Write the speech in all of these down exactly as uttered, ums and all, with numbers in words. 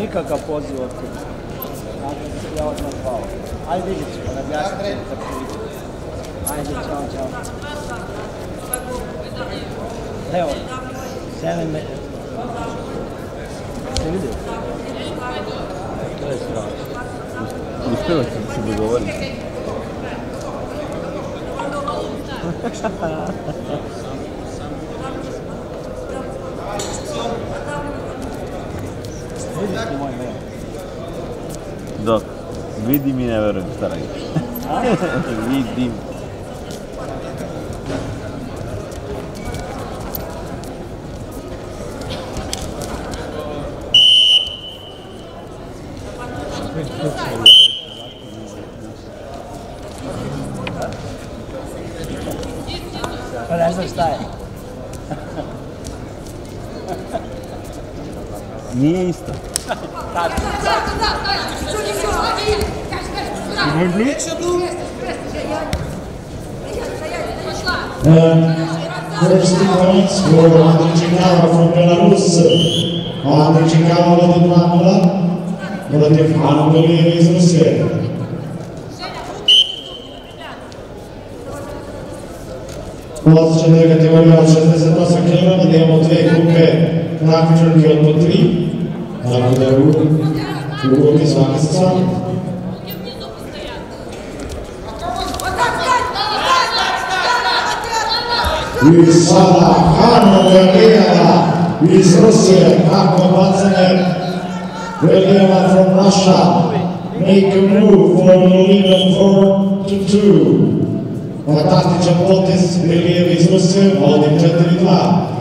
nikakav poziv od tebe. Ja odmah zvao. Ajde vidjet ćemo, da objasnite kako se vidite. Ajde, čao, čao. Evo, sedam metara. Ste vidjeli? To je strašno. Uspjela sam se dogovoriti. Vidiš ti moj mail? Dok, vidim i ne verujem šta radiš. Vidim. Pa ne znam šta je. Nije isto. First points for Andriy Chikava from Belarus. Andriy Chikava vodi dva nula protiv Anatolija iz Rusije. Podsjećam da je kategorija od šezdeset osam kilograma, da imamo dve grupe takmičarke od po tri, tako da je u grupi svake sa svakim. I sada Hano Galijeva iz Rusije, nakon bacanje Galijeva from Russia, make a move for the lead of four to two. Fantastičan potez Galijeva iz Rusije, vodi četiri dva.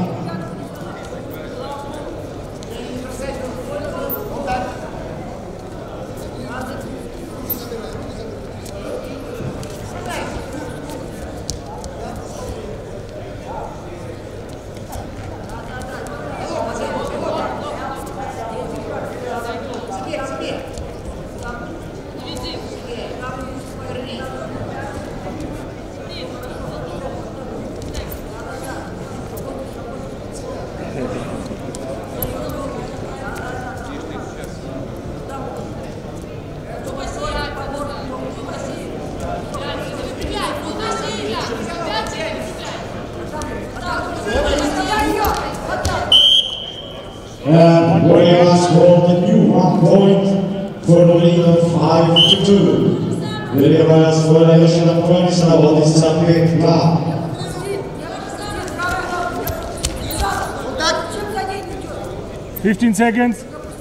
And Galijeva scored a new one point for the lead of five to two. Galijeva je osvojila još jedan poen, vodi sa pet dva. fifteen seconds.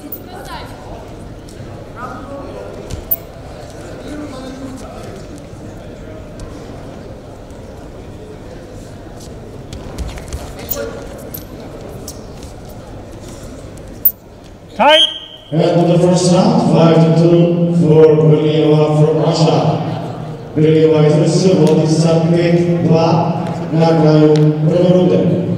Time. And the first round, five to two for Galijeva from Russia. Galijeva iz Rusije vodi sa pet dva na kraju prve runde.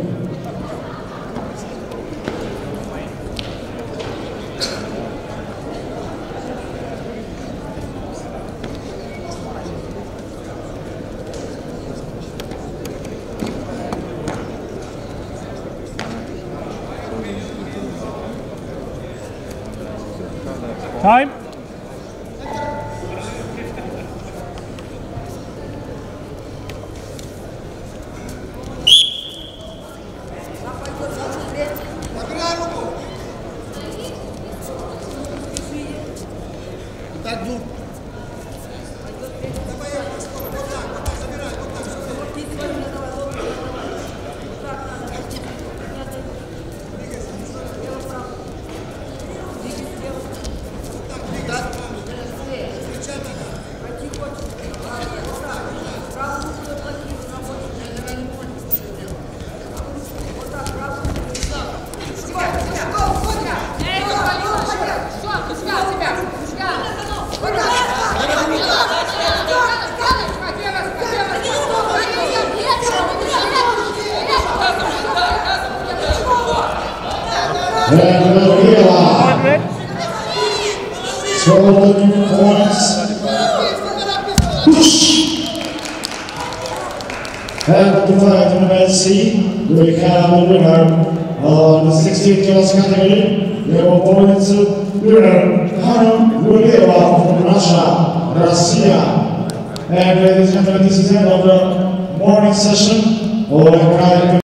Time. And Galijeva scored the new points. And the fight in event C, we have the winner, uh, the sixteen kilos category. We have opponents winner Hanum Guleva from Russia, Russia. And ladies and gentlemen, this is the end of the morning session.